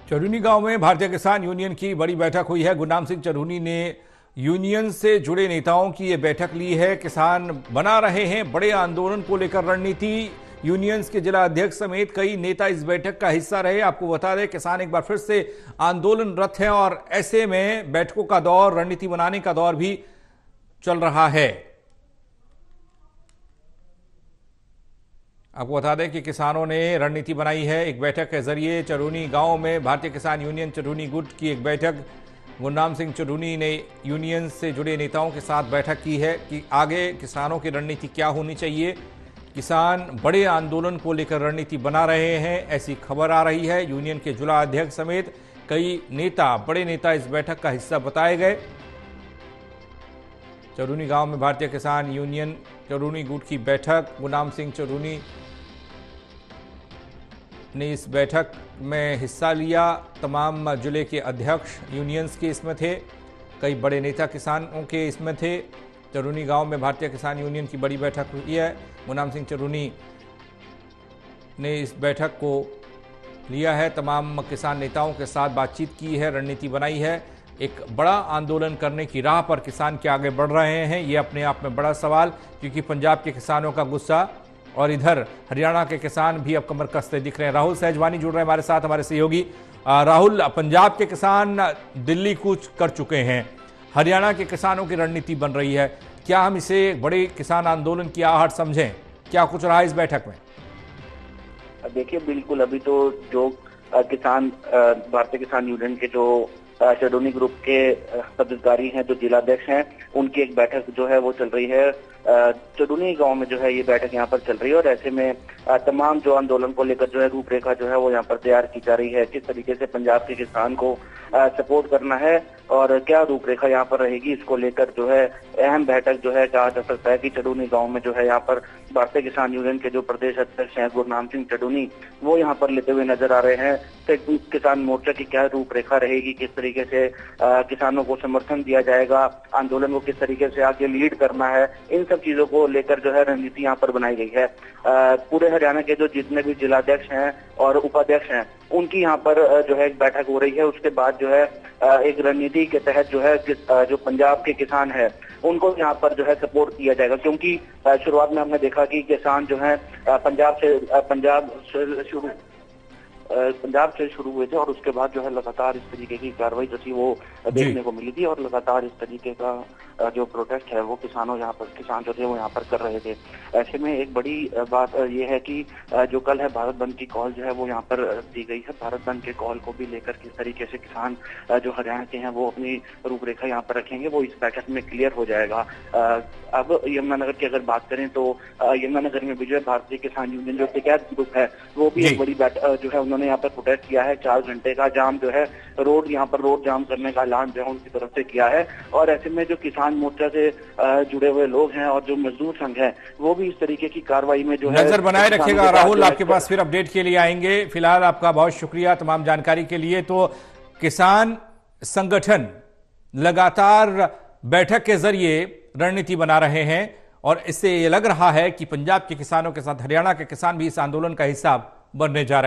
चरहूनी गांव में भारतीय किसान यूनियन की बड़ी बैठक हुई है। गुरनाम सिंह चरहूनी ने यूनियन से जुड़े नेताओं की ये बैठक ली है। किसान बना रहे हैं बड़े आंदोलन को लेकर रणनीति। यूनियंस के जिला अध्यक्ष समेत कई नेता इस बैठक का हिस्सा रहे। आपको बता दें, किसान एक बार फिर से आंदोलनरत हैं और ऐसे में बैठकों का दौर, रणनीति बनाने का दौर भी चल रहा है। आपको बता दें कि किसानों ने रणनीति बनाई है। एक बैठक के जरिए चरहूनी गांव में भारतीय किसान यूनियन चरहूनी गुट की एक बैठक गुरनाम सिंह चरहूनी ने यूनियन से जुड़े नेताओं के साथ बैठक की है कि आगे किसानों की रणनीति क्या होनी चाहिए। किसान बड़े आंदोलन को लेकर रणनीति बना रहे हैं, ऐसी खबर आ रही है। यूनियन के जिला अध्यक्ष समेत कई नेता, बड़े नेता इस बैठक का हिस्सा बताए गए। चरहूनी गांव में भारतीय किसान यूनियन चरहूनी गुट की बैठक, गुरनाम सिंह चरहूनी ने इस बैठक में हिस्सा लिया। तमाम जिले के अध्यक्ष यूनियंस के इसमें थे, कई बड़े नेता किसानों के इसमें थे। चरहूनी गांव में भारतीय किसान यूनियन की बड़ी बैठक हुई है। गुरनाम सिंह चरहूनी ने इस बैठक को लिया है, तमाम किसान नेताओं के साथ बातचीत की है, रणनीति बनाई है। एक बड़ा आंदोलन करने की राह पर किसान के आगे बढ़ रहे हैं, ये अपने आप में बड़ा सवाल, क्योंकि पंजाब के किसानों का गुस्सा और इधर हरियाणा के किसान भी अब कमर कसते दिख रहे हैं। राहुल सहजवानी जुड़ रहे हैं हमारे साथ, हमारे सहयोगी। राहुल, पंजाब के किसान दिल्ली कूच कर चुके हैं, हरियाणा के किसानों की रणनीति बन रही है। क्या हम इसे बड़े किसान आंदोलन की आहट समझें? क्या कुछ रहा इस बैठक में? देखिए, बिल्कुल अभी तो जो किसान भारतीय किसान यूनियन के जो चरहूनी ग्रुप के पदाधिकारी हैं, जो जिलाध्यक्ष हैं, उनकी एक बैठक जो है वो चल रही है। चरहूनी गांव में जो है ये बैठक यहाँ पर चल रही है और ऐसे में तमाम जो आंदोलन को लेकर जो है रूपरेखा जो है वो यहाँ पर तैयार की जा रही है। किस तरीके से पंजाब के किसान को सपोर्ट करना है और क्या रूपरेखा यहाँ पर रहेगी, इसको लेकर जो है अहम बैठक जो है कहा जा सकता है कि चरहूनी गांव में जो है यहाँ पर भारतीय किसान यूनियन के जो प्रदेश अध्यक्ष हैं गुरनाम सिंह चरहूनी, वो यहाँ पर लेते हुए नजर आ रहे हैं। तो किसान मोर्चा की क्या रूपरेखा रहेगी, किस तरीके से किसानों को समर्थन दिया जाएगा, आंदोलन को किस तरीके से आगे लीड करना है, इन सब चीजों को लेकर जो है रणनीति यहाँ पर बनाई गई है। पूरे हरियाणा के जो जितने भी जिलाध्यक्ष हैं और उपाध्यक्ष हैं, उनकी यहाँ पर जो है एक बैठक हो रही है। उसके बाद जो है एक रणनीति के तहत जो है जो पंजाब के किसान है उनको यहाँ पर जो है सपोर्ट किया जाएगा, क्योंकि शुरुआत में हमने देखा कि किसान जो है पंजाब से शुरू हुए थे और उसके बाद जो है लगातार इस तरीके की कार्रवाई जो थी वो देखने को मिली थी और लगातार इस तरीके का जो प्रोटेस्ट है वो किसान जो थे वो यहाँ पर कर रहे थे। ऐसे में एक बड़ी बात ये है कि जो कल है भारत बंद की कॉल जो है वो यहाँ पर दी गई है। भारत बंद के कॉल को भी लेकर किस तरीके से किसान जो हरियाणा के हैं वो अपनी रूपरेखा यहाँ पर रखेंगे, वो इस बैठक में क्लियर हो जाएगा। अब यमुनानगर की अगर बात करें तो यमुनानगर में भी जो है भारतीय किसान यूनियन जो टिकैत ग्रुप है वो भी एक बड़ी बैठक जो है उन्होंने यहाँ पर प्रोटेस्ट किया है। 4 घंटे का जाम जो है यहाँ पर रोड जाम करने का ऐलान जो है उनकी तरफ से किया है। और ऐसे में जो किसान मोर्चा से जुड़े हुए लोग हैं और जो मजदूर संघ है वो भी इस तरीके की कार्रवाई में जो है नजर बनाए रखेगा। राहुल, आपके पास फिर अपडेट के लिए आएंगे। फिलहाल आपका बहुत शुक्रिया तमाम जानकारी के लिए। तो किसान संगठन लगातार बैठक के जरिए रणनीति बना रहे हैं और इससे ये लग रहा है कि पंजाब के किसानों के साथ हरियाणा के किसान भी इस आंदोलन का हिस्सा बनने जा रहे हैं।